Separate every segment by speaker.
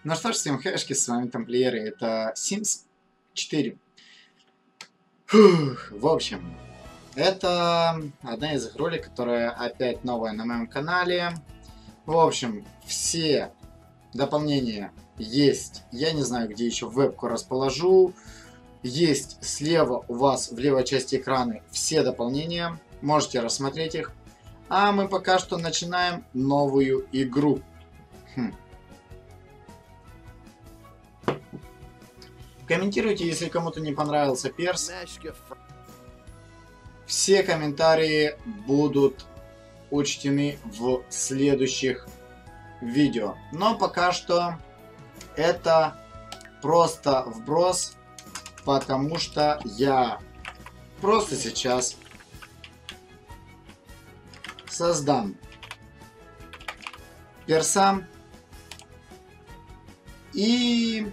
Speaker 1: Ну что ж, всем хэшки, с вами тамплиеры, это Sims 4. Фух, в общем, это одна из игрулек, которая опять новая на моем канале. В общем, все дополнения есть, я не знаю, где еще вебку расположу. Есть слева у вас в левой части экрана все дополнения, можете рассмотреть их. А мы пока что начинаем новую игру. Комментируйте, если кому-то не понравился перс. Все комментарии будут учтены в следующих видео. Но пока что это просто вброс, потому что я просто сейчас создам перса и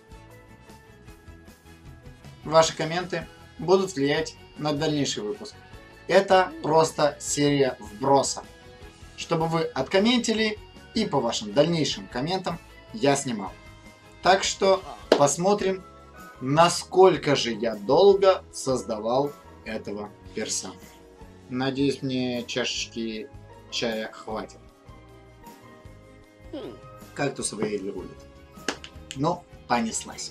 Speaker 1: ваши комменты будут влиять на дальнейший выпуск. Это просто серия вброса, чтобы вы откомментили, и по вашим дальнейшим комментам я снимал. Так что посмотрим, насколько же я долго создавал этого перса. Надеюсь, мне чашечки чая хватит. Кактусовые или рулит. Ну, понеслась.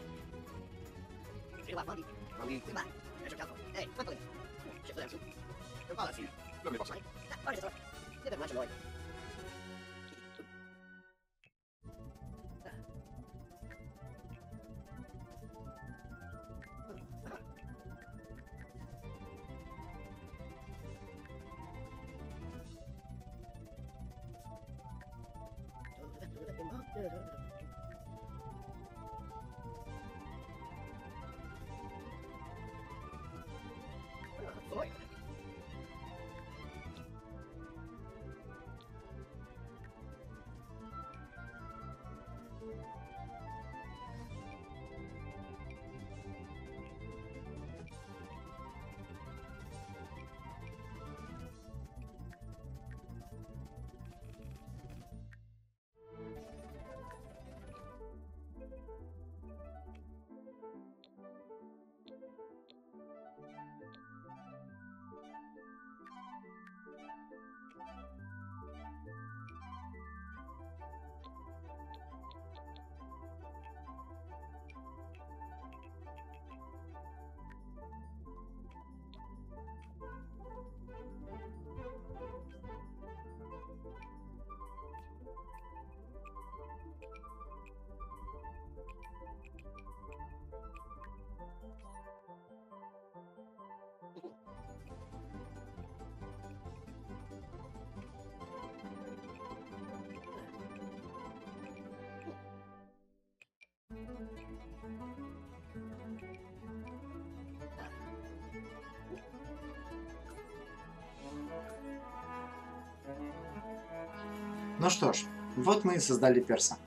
Speaker 1: Ну что ж, вот мы и создали перса.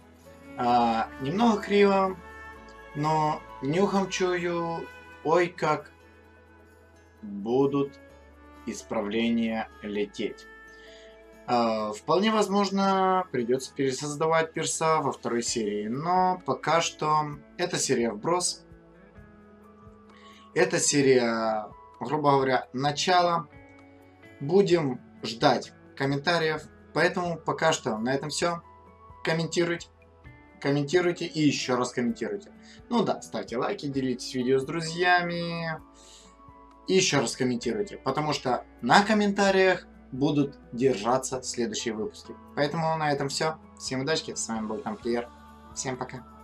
Speaker 1: Немного криво, но нюхом чую, ой как будут исправления лететь. Вполне возможно, придется пересоздавать перса во второй серии, но пока что это серия вброс. Это серия, грубо говоря, начало. Будем ждать комментариев. Поэтому пока что на этом все. Комментируйте и еще раз комментируйте. Ну да, ставьте лайки, делитесь видео с друзьями. И еще раз комментируйте, потому что на комментариях будут держаться следующие выпуски. Поэтому на этом все. Всем удачи, с вами был Тамплиер. Всем пока.